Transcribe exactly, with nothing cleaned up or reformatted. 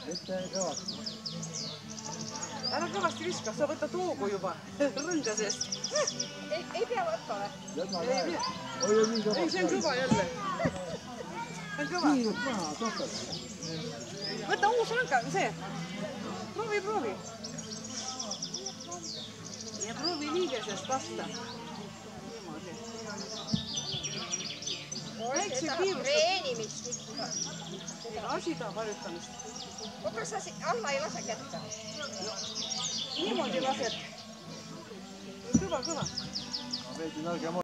Ette kõvasti. Ära kõvasti viska, sa võtad hoogu juba rõnga seest. Ei pea võtma või? Jätma käe. Oi, oi, nii kõvasti. Ei, see on kõva jälle. See on kõva. Nii, maha, topelt. Võta uus rõnga, see. Proovi, proovi. Ja proovi liigesest lasta. Niimoodi. Väikse kiirustab. Treenimist. Asi tahab harjutamist. Kas sa alla ei lase kätte? Niimoodi lased. Kõva, kõva. Veidi nõrgem